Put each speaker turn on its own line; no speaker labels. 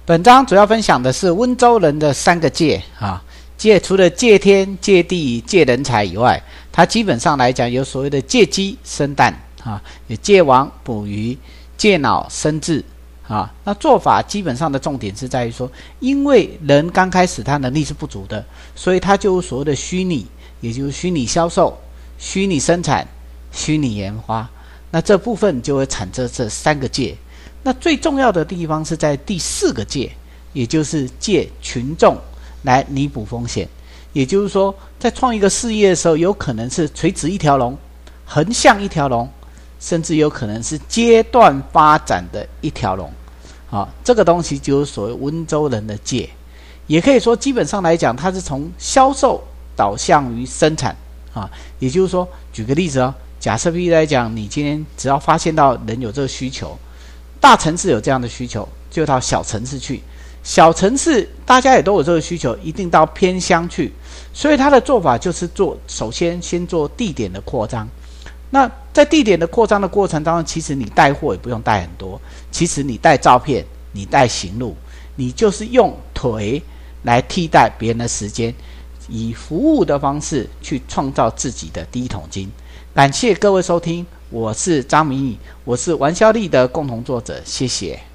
本章主要分享的是温州人的3个戒啊，戒除了戒天、戒地、戒人才以外，它基本上来讲有所谓的戒鸡生蛋啊，有戒王捕鱼、戒脑生智啊。那做法基本上的重点是在于说，因为人刚开始他能力是不足的，所以他就有所谓的虚拟，也就是虚拟销售、虚拟生产、虚拟研发。那这部分就会产生这3个戒。那最重要的地方是在第4个戒，也就是戒群众来弥补风险。也就是说，在创一个事业的时候，有可能是垂直一条龙、横向一条龙，甚至有可能是阶段发展的一条龙。这个东西就是所谓温州人的戒。也可以说，基本上来讲，它是从销售导向于生产也就是说，举个例子假设譬如来讲，你今天只要发现到人有这个需求，大城市有这样的需求，就到小城市去。小城市大家也都有这个需求，一定到偏乡去。所以他的做法就是首先做地点的扩张。那在地点的扩张的过程当中，其实你带货也不用带很多，其实你带照片，你带行路，你就是用腿来替代别人的时间，以服务的方式去创造自己的第一桶金。感谢各位收听，我是张明宇，我是玩销力的共同作者，谢谢。